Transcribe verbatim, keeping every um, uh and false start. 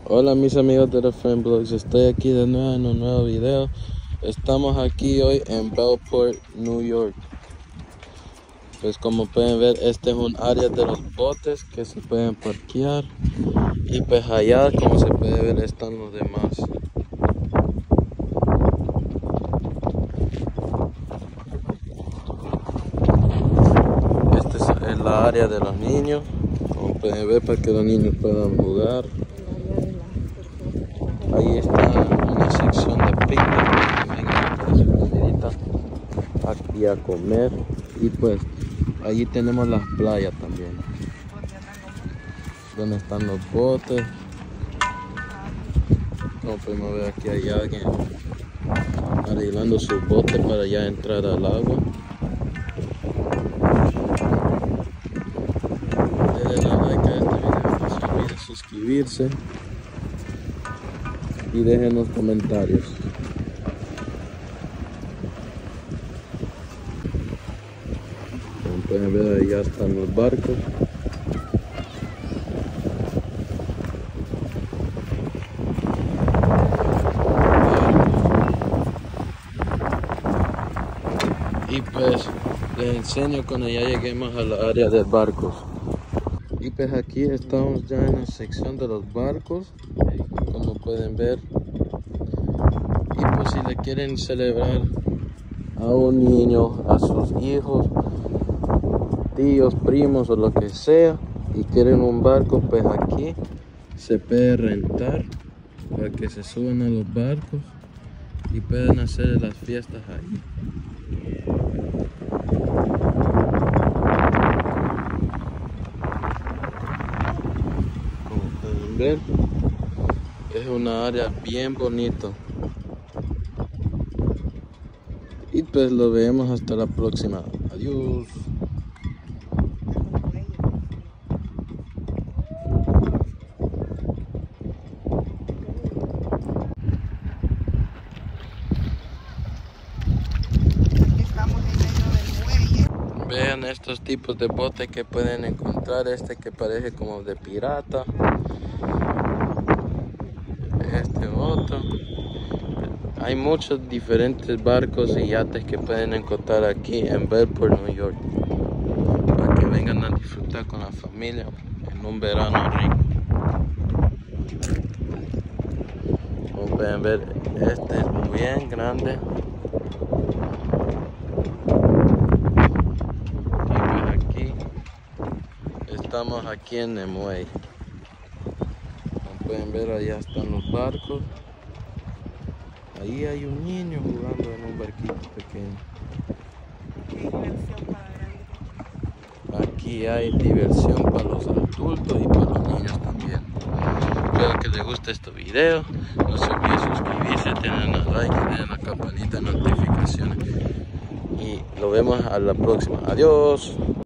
Hola mis amigos de The Friend Blogs, estoy aquí de nuevo en un nuevo video. Estamos aquí hoy en Bellport, New York. Pues como pueden ver, este es un área de los botes que se pueden parquear. Y pues allá, como se puede ver, están los demás. Este es la área de los niños, como pueden ver, para que los niños puedan jugar. Ahí está una sección de picnic para que vengan con su comidita aquí a comer. Y pues allí tenemos las playas también, donde están los botes. Como podemos ver, aquí hay alguien arreglando sus botes para ya entrar al agua. Denle la like a este video, no se olviden suscribirse y dejen los comentarios. Como pueden ver, ahí ya están los barcos. Y pues les enseño cuando ya lleguemos a la área de barcos. Y pues aquí estamos ya en la sección de los barcos, como pueden ver. Y pues si le quieren celebrar a un niño, a sus hijos, tíos, primos o lo que sea, y quieren un barco, pues aquí se puede rentar para que se suban a los barcos y puedan hacer las fiestas ahí. Como pueden ver, es una área bien bonita. Y pues lo vemos hasta la próxima. Adiós. Estamos en medio del muelle. Vean estos tipos de botes que pueden encontrar. Este que parece como de pirata. Este otro. Hay muchos diferentes barcos y yates que pueden encontrar aquí en Bellport, New York, para que vengan a disfrutar con la familia en un verano rico. Como pueden ver, este es bien grande. Y pues aquí estamos aquí en el muelle. Como pueden ver, allá están los barcos. Ahí hay un niño jugando en un barquito pequeño. Aquí hay diversión para los adultos y para los niños también. Espero que les guste este video. No se olviden suscribirse, tener un like y den la campanita de notificaciones. Y lo vemos a la próxima. Adiós.